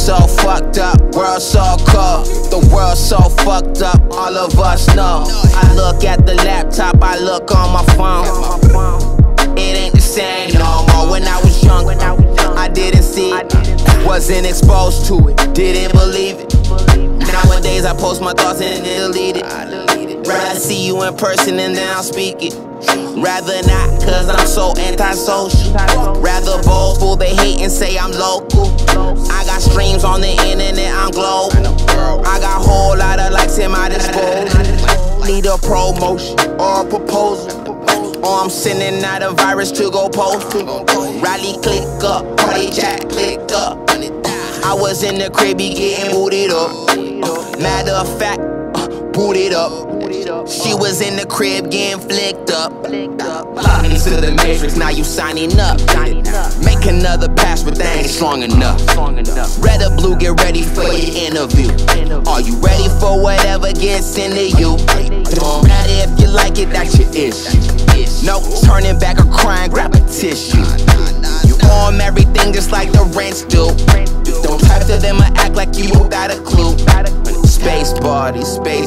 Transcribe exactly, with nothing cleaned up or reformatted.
so fucked up, world so cold. The world so fucked up, all of us know. I look at the laptop, I look on my phone. It ain't the same no more. When I was young, I didn't see it, wasn't exposed to it, didn't believe it. Nowadays I post my thoughts and delete it. Rather see you in person and then I'll speak it. Rather not, cause I'm so antisocial. Rather boastful, they hate and say I'm local. I got streams on the internet, I'm global. I got a whole lot of likes in my disposal. Need a promotion or a proposal, or I'm sending out a virus to go post to. Rally click up, party chat click up. I was in the crib, be getting booted up. uh, Matter of fact, uh, booted up. She was in the crib getting flicked up. uh, Into the matrix, now you signing up. Make another pass, but they ain't strong enough. Red or blue, get ready for your interview. Are you ready for whatever gets into you? Don't matter if you like it, that's your issue. No turning back or crying, grab a tissue. You arm everything just like the rents do. Don't type to them or act like you got a clue. Space body, space